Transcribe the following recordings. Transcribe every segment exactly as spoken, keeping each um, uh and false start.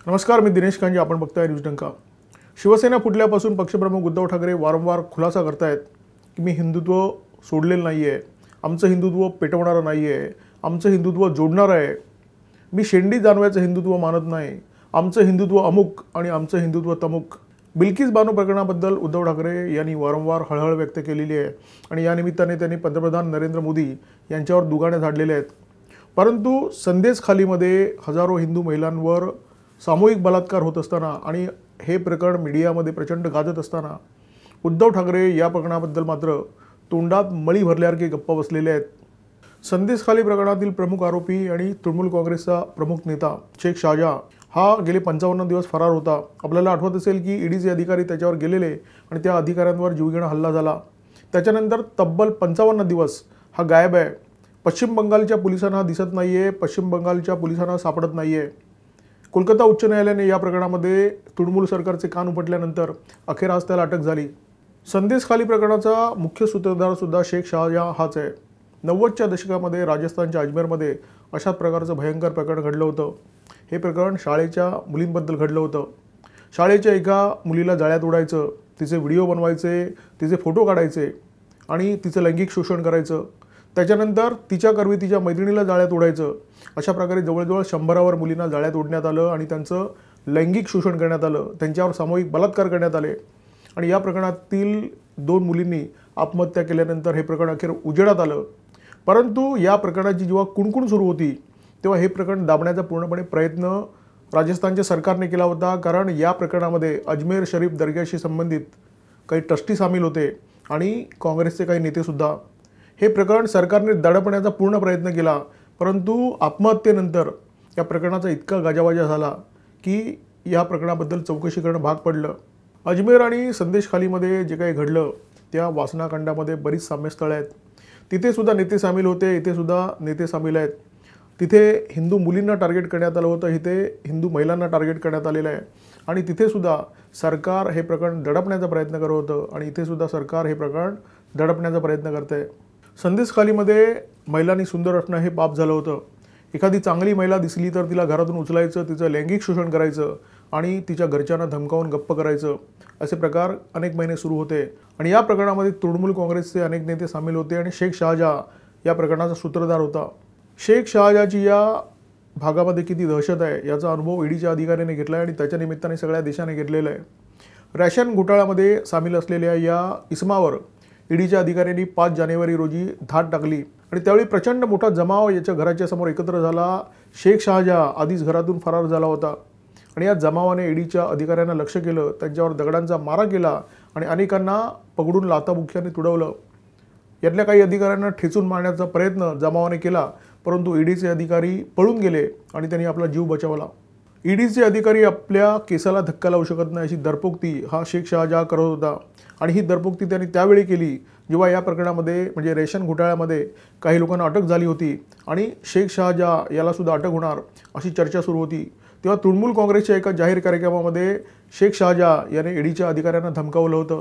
नमस्कार, मी दिनेश कांजे. आपण बघताय न्यूज डंका. शिवसेना फुटल्यापासून पक्षप्रमुख उद्धव ठाकरे वारंवार खुलासा करतायत की मी हिंदुत्व सोडलेलं नाही आहे, आमचं हिंदुत्व पेटवणारं नाही आहे, आमचं हिंदुत्व जोडणारं आहे, मी शेंडी जानव्याचं हिंदुत्व मानत नाही, आमचं हिंदुत्व अमुक आणि आमचं हिंदुत्व तमुक. बिल्किस बानो प्रकरणाबद्दल उद्धव ठाकरे यांनी वारंवार हळहळ व्यक्त केलेली आहे आणि या निमित्ताने त्यांनी पंतप्रधान नरेंद्र मोदी यांच्यावर दुगाणे झाडलेले आहेत. परंतु संदेशखालीमध्ये हजारो हिंदू महिलांवर सामूहिक बलात्कार होत असताना आणि हे प्रकरण मीडियामध्ये प्रचंड गाजत असताना उद्धव ठाकरे या प्रकरणाबद्दल मात्र तोंडात मळी भरल्यासारखे गप्पा बसलेले आहेत. संदेशखाली प्रकरणातील प्रमुख आरोपी आणि तृणमूल काँग्रेसचा प्रमुख नेता शेख शाहजहां हा गेले पंचावन्न दिवस फरार होता. आपल्याला आठवत असेल की ईडीचे अधिकारी त्याच्यावर गेलेले आणि त्या अधिकाऱ्यांवर जीवघेणा हल्ला झाला. त्याच्यानंतर तब्बल पंचावन्न दिवस हा गायब आहे. पश्चिम बंगालच्या पोलिसांना दिसत नाही आहे, पश्चिम बंगालच्या पोलिसांना सापडत नाही आहे. कोलकाता उच्च न्यायालयाने या प्रकरणामध्ये तृणमूल सरकारचे कान उपटल्यानंतर अखेर आज त्याला अटक झाली. संदेशखाली प्रकरणाचा मुख्य सूत्रधारसुद्धा शेख शाहजहां हाच आहे. नव्वदच्या दशकामध्ये राजस्थानच्या अजमेरमध्ये अशाच प्रकारचं भयंकर प्रकरण घडलं होतं. हे प्रकरण शाळेच्या मुलींबद्दल घडलं होतं. शाळेच्या एका मुलीला जाळ्यात ओढायचं, तिचे व्हिडिओ बनवायचे, तिचे फोटो काढायचे आणि तिचं लैंगिक शोषण करायचं. त्याच्यानंतर तिच्याकरवी तिच्या मैत्रिणीला जाळ्यात ओढायचं. अशा प्रकारे जवळजवळ शंभरावर मुलींना जाळ्यात ओढण्यात आलं आणि त्यांचं लैंगिक शोषण करण्यात आलं. त्यांच्यावर सामूहिक बलात्कार करण्यात आले आणि या प्रकरणातील दोन मुलींनी आत्महत्या केल्यानंतर हे प्रकरण अखेर उजेडात आलं. परंतु या प्रकरणाची जेव्हा कुणकुण सुरू होती तेव्हा हे प्रकरण दाबण्याचा पूर्णपणे प्रयत्न राजस्थानच्या सरकारने केला होता. कारण या प्रकरणामध्ये अजमेर शरीफ दर्ग्याशी संबंधित काही ट्रस्टी सामील होते आणि काँग्रेसचे काही नेतेसुद्धा. हे प्रकरण सरकारने दडपण्याचा पूर्ण प्रयत्न केला. परंतु आत्महत्येनंतर या प्रकरणाचा इतका गाजावाजा झाला की या प्रकरणाबद्दल चौकशी करणं भाग पडलं. अजमेर आणि संदेशखालीमध्ये जे काही घडलं त्या वासनाकांडामध्ये बरीच साम्यस्थळं आहेत. तिथेसुद्धा नेते सामील होते, इथेसुद्धा नेते सामील आहेत. तिथे हिंदू मुलींना टार्गेट करण्यात आलं होतं, इथे हिंदू महिलांना टार्गेट करण्यात आलेलं आहे आणि तिथेसुद्धा सरकार हे प्रकरण दडपण्याचा प्रयत्न करत होतं आणि इथेसुद्धा सरकार हे प्रकरण दडपण्याचा प्रयत्न करत आहे. संदेशखालीमध्ये महिलांनी सुंदर असणं हे पाप झालं होतं. एखादी चांगली महिला दिसली तर तिला घरातून उचलायचं, तिचं लैंगिक शोषण करायचं आणि तिच्या घरच्यांना धमकावून गप्प करायचं. असे प्रकार अनेक महिने सुरू होते आणि या प्रकरणामध्ये तृणमूल काँग्रेसचे अनेक नेते सामील होते आणि शेख शाहजहां या प्रकरणाचा सूत्रधार होता. शेख शाहजहांची या भागामध्ये किती दहशत आहे याचा अनुभव ईडीच्या अधिकाऱ्याने घेतला आहे आणि त्याच्या निमित्ताने सगळ्या देशाने घेतलेला आहे. रॅशन घोटाळ्यामध्ये सामील असलेल्या या इसमावर ईडीच्या अधिकाऱ्यांनी पाच जानेवारी रोजी धाड टाकली आणि त्यावेळी प्रचंड मोठा जमाव याच्या घराच्या समोर एकत्र झाला. शेख शाहजहां आधीच घरातून फरार झाला होता आणि या जमावाने ईडीच्या अधिकाऱ्यांना लक्ष केलं, त्यांच्यावर दगडांचा मारा केला आणि अनेकांना पकडून लाथाबुक्क्यांनी तुडवलं. यातल्या काही अधिकाऱ्यांना ठेचून मारण्याचा प्रयत्न जमावाने केला, परंतु ईडीचे अधिकारी पळून गेले आणि त्यांनी आपला जीव बचावला. ईडीचे अधिकारी आपल्या केसाला धक्का लावू शकत नाही अशी दरपोक्ती हा शेख शाहजहां करत होता आणि ही दरपोक्ती त्यांनी त्यावेळी केली जेव्हा या प्रकरणामध्ये म्हणजे रेशन घोटाळ्यामध्ये काही लोकांना अटक झाली होती आणि शेख शाहजहां यालासुद्धा अटक होणार अशी चर्चा सुरू होती. तेव्हा तृणमूल काँग्रेसच्या एका जाहीर कार्यक्रमामध्ये शेख शाहजहां याने ईडीच्या अधिकाऱ्यांना धमकावलं होतं.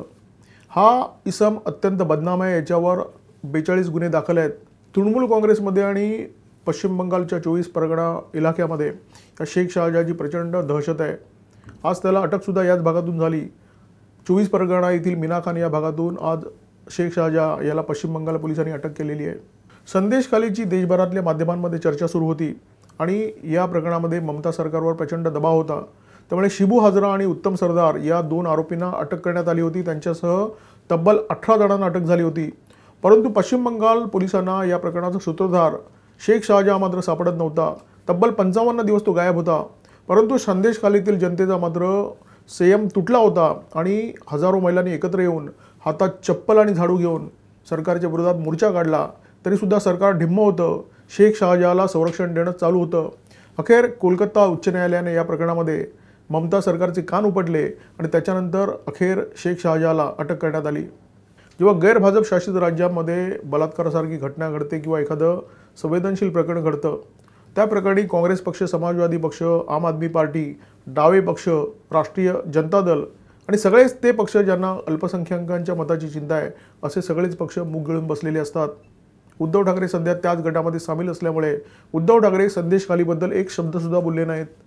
हा इसम अत्यंत बदनाम आहे, याच्यावर बेचाळीस गुन्हे दाखल आहेत. तृणमूल काँग्रेसमध्ये आणि पश्चिम बंगालच्या चोवीस परगणा इलाक्यामध्ये या शेख शाहजहांची प्रचंड दहशत आहे. आज त्याला अटकसुद्धा याच भागातून झाली. चोवीस परगणा येथील मीना खान या भागातून आज शेख शाहजहां याला पश्चिम बंगाल पोलिसांनी अटक केलेली आहे. संदेशखालीची देशभरातल्या माध्यमांमध्ये चर्चा सुरू होती आणि या प्रकरणामध्ये ममता सरकारवर प्रचंड दबाव होता. त्यामुळे शिबू हाजरा आणि उत्तम सरदार या दोन आरोपींना अटक करण्यात आली होती. त्यांच्यासह तब्बल अठरा जणांना अटक झाली होती. परंतु पश्चिम बंगाल पोलिसांना या प्रकरणाचा सूत्रधार शेख शाहजहां मात्र सापडत नव्हता. तब्बल पंचावन्न दिवस तो गायब होता. परंतु संदेशखालीतील जनतेचा मात्र संयम तुटला होता आणि हजारो महिलांनी एकत्र येऊन हातात चप्पल आणि झाडू घेऊन सरकारच्या विरोधात मोर्चा काढला. तरीसुद्धा सरकार ढिम्म होतं. शेख शाहजहांला संरक्षण देणं चालू होतं. अखेर कोलकाता उच्च न्यायालयाने या प्रकरणामध्ये ममता सरकारचे कान उपटले आणि त्याच्यानंतर अखेर शेख शाहजहांला अटक करण्यात आली. जेव्हा गैर भाजप शासित राज्यांमध्ये बलात्कारासारखी घटना घडते किंवा एखादं संवेदनशील प्रकरण घडतं त्या प्रकरणी काँग्रेस पक्ष, समाजवादी पक्ष, आम आदमी पार्टी, डावे पक्ष, राष्ट्रीय जनता दल आणि सगळेच ते पक्ष ज्यांना अल्पसंख्याकांच्या मताची चिंता आहे असे सगळेच पक्ष मुग गिळून बसलेले असतात. उद्धव ठाकरे सध्या त्याच गटामध्ये सामील असल्यामुळे उद्धव ठाकरे संदेशखालीबद्दल एक शब्दसुद्धा बोलले नाहीत.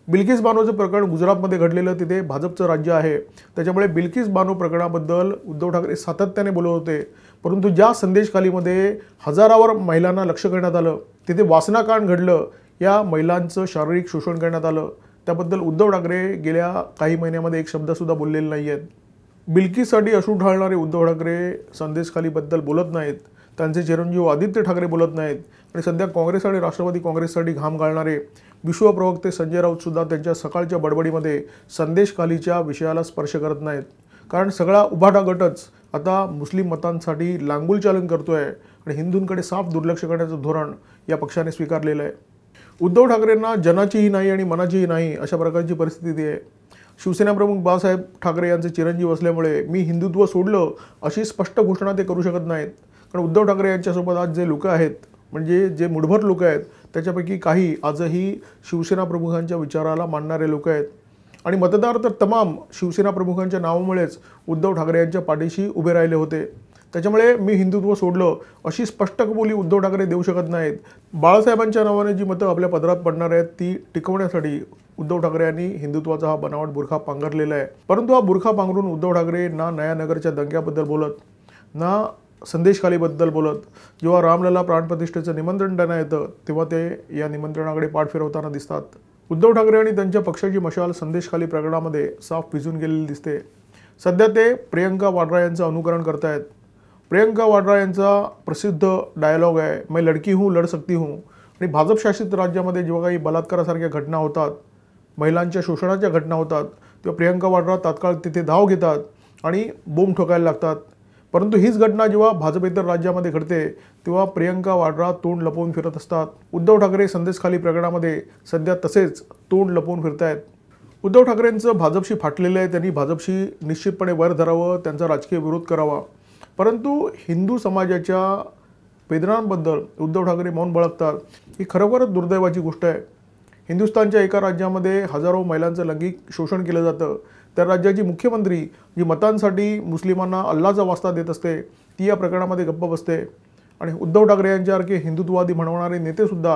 बिल्किस बानोचं प्रकरण गुजरातमध्ये घडलेलं, तिथे भाजपचं राज्य आहे, त्याच्यामुळे बिल्किस बानो प्रकरणाबद्दल उद्धव ठाकरे सातत्याने बोलत होते। परंतु ज्या संदेशखालीमध्ये हजारावर महिलांना लक्ष्य करण्यात आलं, तिथे वासनाकांड घडलं, या महिलांचं शारीरिक शोषण करण्यात आलं, त्याबद्दल उद्धव ठाकरे गेल्या काही महिन्यामध्ये एक शब्दसुद्धा बोललेले नाही आहेत। बिल्किससाठी अश्रू ढाळणारे उद्धव ठाकरे संदेशखालीबद्दल बोलत नाहीत, त्यांचे चिरंजीव आदित्य ठाकरे बोलत नाहीत आणि सध्या काँग्रेस आणि राष्ट्रवादी काँग्रेससाठी घाम गाळणारे विश्वप्रवक्ते संजय राऊतसुद्धा त्यांच्या सकाळच्या बडबडीमध्ये संदेशखालीच्या विषयाला स्पर्श करत नाहीत। कारण सगळा उभाटा गटच आता मुस्लिम मतांसाठी लांगुलचालन करतोय आणि हिंदूंकडे साफ दुर्लक्ष करण्याचं धोरण या पक्षाने स्वीकारलेलं आहे। उद्धव ठाकरेंना जनाचीही नाही आणि मनाचीही नाही अशा प्रकारची परिस्थिती आहे। शिवसेना प्रमुख बाळासाहेब ठाकरे यांचे चिरंजीव असल्यामुळे मी हिंदुत्व सोडलं अशी स्पष्ट घोषणा ते करू शकत नाहीत। कारण उद्धव ठाकरे यांच्यासोबत आज जे लोक आहेत, म्हणजे जे मुठभर लोक आहेत, त्याच्यापैकी काही आजही शिवसेना प्रमुखांच्या विचाराला मानणारे लोक आहेत आणि मतदार तर तमाम शिवसेना प्रमुखांच्या नावामुळेच उद्धव ठाकरे यांच्या पाठीशी उभे राहिले होते। त्याच्यामुळे मी हिंदुत्व सोडलं अशी स्पष्ट कबुली उद्धव ठाकरे देऊ शकत नाहीत। बाळासाहेबांच्या नावाने जी मतं आपल्या पदरात पडणार आहेत ती टिकवण्यासाठी उद्धव ठाकरे यांनी हिंदुत्वाचा हा बनावट बुरखा पांघरलेला आहे। परंतु हा बुरखा पांघरून उद्धव ठाकरे ना नयानगरच्या दंग्याबद्दल बोलत, ना संदेशखालीबद्दल बोलत। जेव्हा रामलला प्राणप्रतिष्ठेचं निमंत्रण त्यांना येतं तेव्हा ते या निमंत्रणाकडे पाठ फिरवताना दिसतात। उद्धव ठाकरे आणि त्यांच्या पक्षाची मशाल संदेशखाली प्रकरणामध्ये साफ भिजून गेलेली दिसते। सध्या ते प्रियंका वाड्रा यांचं अनुकरण करतायत। प्रियंका वाड्रा यांचा प्रसिद्ध डायलॉग आहे, मैं लडकी हूँ लड सकती हूँ। आणि भाजप शासित राज्यामध्ये जेव्हा काही बलात्कारासारख्या घटना होतात, महिलांच्या शोषणाच्या घटना होतात, तेव्हा प्रियंका वाड्रा तात्काळ तिथे धाव घेतात आणि बोंब ठोकायला लागतात। परंतु हीच घटना जेव्हा भाजपेतर राज्यामध्ये घडते तेव्हा प्रियंका वाड्रा तोंड लपवून फिरत असतात। उद्धव ठाकरे संदेशखाली प्रकरणामध्ये सध्या तसेच तोंड लपवून फिरतायत। उद्धव ठाकरेंचं भाजपशी फाटलेलं आहे, त्यांनी भाजपशी निश्चितपणे वर धरावं, त्यांचा राजकीय विरोध करावा। परंतु हिंदू समाजाच्या वेदनांबद्दल उद्धव ठाकरे मौन बाळगतात, ही खरोखरच दुर्दैवाची गोष्ट आहे। हिंदुस्थानच्या एका राज्यामध्ये हजारो महिलांचं लैंगिक शोषण केलं जातं, त्या राज्याची मुख्यमंत्री जी मतांसाठी मुस्लिमांना अल्लाचा वास्ता देत असते ती या प्रकरणामध्ये गप्प बसते आणि उद्धव ठाकरे यांच्यासारखे हिंदुत्ववादी म्हणवणारे नेतेसुद्धा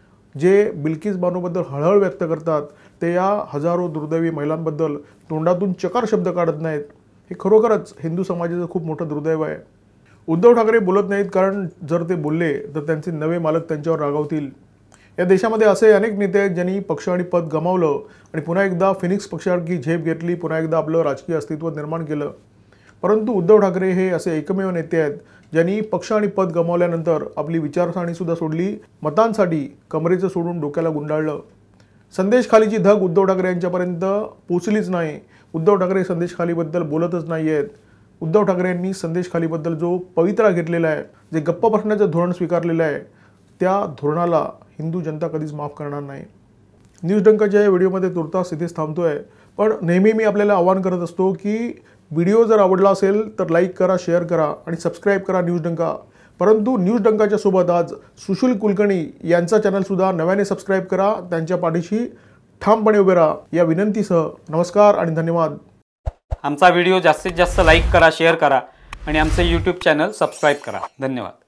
जे बिल्किस बानोबद्दल हळहळ व्यक्त करतात ते या हजारो दुर्दैवी महिलांबद्दल तोंडातून चकार शब्द काढत नाहीत। हे खरोखरच हिंदू समाजाचं खूप मोठं दुर्दैव आहे। उद्धव ठाकरे बोलत नाहीत कारण जर ते बोलले तर त्यांचे नवे मालक त्यांच्यावर रागावतील। या देशामध्ये असे अनेक नेते आहेत ज्यांनी पक्ष आणि पद गमावलं आणि पुन्हा एकदा फिनिक्स पक्षासारखी झेप घेतली, पुन्हा एकदा आपलं राजकीय अस्तित्व निर्माण केलं। परंतु उद्धव ठाकरे हे असे एकमेव नेते आहेत ज्यांनी पक्ष आणि पद गमावल्यानंतर आपली विचारसरणीसुद्धा सोडली, मतांसाठी कमरेचं सोडून डोक्याला गुंडाळलं। संदेशखालीची धग उद्धव ठाकरे यांच्यापर्यंत पोचलीच नाही। उद्धव ठाकरे संदेशखालीबद्दल बोलतच नाही आहेत। उद्धव ठाकरे यांनी संदेशखालीबद्दल जो पवित्रा घेतलेला आहे, जे गप्प बसण्याचं धोरण स्वीकारलेलं आहे, त्या धोरणाला हिंदू जनता कधीच माफ करणार नाही। न्यूज डंकाच्या या व्हिडिओमध्ये तुर्तास इथेच थांबतोय, पण नेहमी मी आपल्याला आवाहन करत असतो की व्हिडिओ जर आवडला असेल तर लाईक करा, शेअर करा आणि सबस्क्राईब करा न्यूज डंका। परंतु न्यूज डंकाच्या सोबत आज सुशील कुलकर्णी यांचा चॅनलसुद्धा नव्याने सबस्क्राईब करा, त्यांच्या पाठीशी ठामपणे उभे राहा या विनंतीसह नमस्कार आणि धन्यवाद। आमचा व्हिडिओ जास्तीत जास्त लाईक करा, शेअर करा आणि आमचे यूट्यूब चॅनल सबस्क्राईब करा। धन्यवाद।